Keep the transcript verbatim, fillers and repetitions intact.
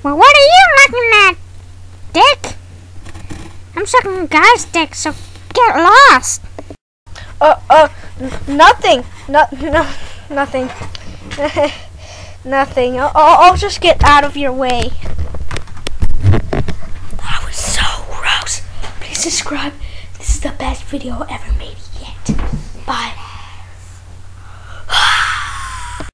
Well, what are you looking at, Dick? I'm sucking a guy's dick, so get lost. Uh, uh, n nothing. No, no, nothing. Nothing. I'll, I'll just get out of your way. That was so gross. Please subscribe. This is the best video ever made yet. Bye.